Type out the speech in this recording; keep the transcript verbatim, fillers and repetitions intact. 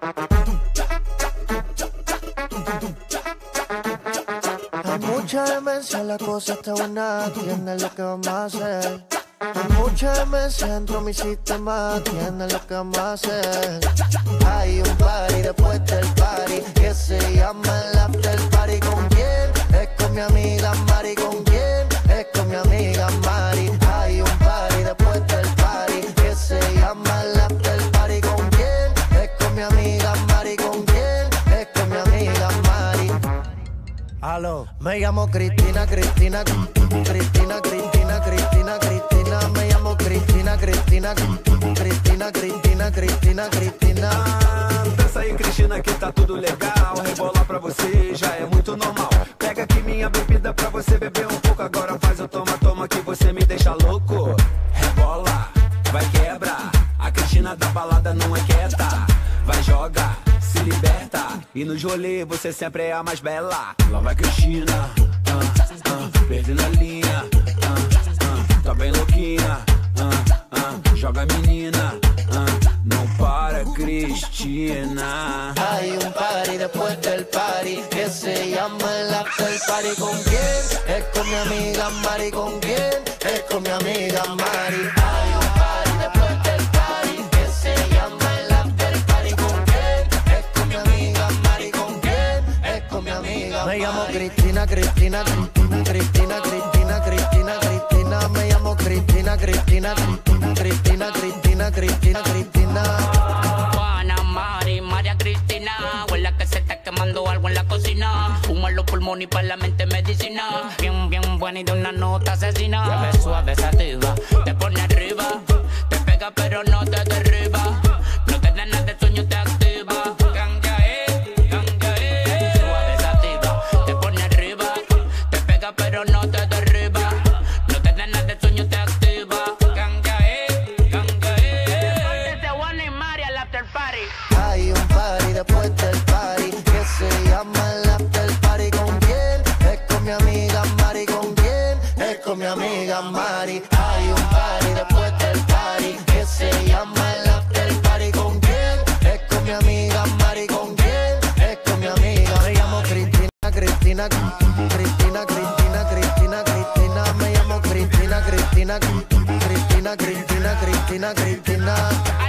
Hay mucha demencia, la cosa está buena, tienes lo que vamos a hacer. Hay mucha demencia dentro de mi sistema, tienes lo que vamos a hacer. Hay un party después del party que se llama el after party. ¿Con quién? Es con mi amiga Mari. ¿Con quién? Es con mi amiga Mari. Hay un party después del party que se llama el after party. ¿Con quién? Es con mi amiga Mari. ¿Con quién? Es con mi amiga Mari. Aló, me llamo Cristina, Cristina, Cristina, Cristina, Cristina, Cristina, me llamo Cristina, Cristina, Cristina, Cristina, Cristina, Cristina. Ah, dança aí, Cristina, que tá tudo legal. Rebolar pra você já é muito normal. Pega aqui minha bebida pra você beber um pouco. Agora faz o toma, toma que você me deixa louco. Rebola, vai quebra. A Cristina da balada não é quieta. Vai joga, se liberta. E no rolê você sempre é a mais bela. Lá vai Cristina, ah, ah, perdendo a linha, ah, ah, tá bem louquinha, ah, ah, joga menina, ah, não para Cristina. Hay un party después del party que se llama el after party. ¿Con quién? Es con mi amiga Mari. ¿Con quién? Es con mi amiga Mari. Hay un party después del party que se llama el after party. ¿Con quién? Es con mi amiga Mari. ¿Con quién? Es con mi amiga Mari. Me llamo Cristina, Cristina, Cristina, Cristina, Cristina, Cristina, Cristina. Me llamo Cristina, Cristina, Cristina, Cristina, Cristina, Cristina. Juana, Mari, María Cristina, huele a que se está quemando algo en la cocina. Humo en los pulmones y para la mente medicina. Bien, bien buena y de una nota asesina. Suave, suave, sativa, te pone arriba. Te pega pero no te derriba. No te da nada de sueño, te activa. Ganja, eh, ganja, eh. Suave, sativa, te pone arriba. Te pega pero no te derriba. No te da nada de sueño, te activa. Ganja, eh, ganja, eh. Desde Juana y Mari al after party. Hay un party después del party que se llama el after party. ¿Con quién? Es con mi amiga Mari. ¿Con quién? Es con mi amiga Mari. Hay un party después del party que se llama el after party. ¿Con quién? Es con mi amiga Mari. ¿Con quién? Es con mi amiga. Me llamo Cristina, Cristina, Cristina, Cristina, Cristina, Cristina. Me llamo Cristina, Cristina, Cristina, Cristina, Cristina, Cristina.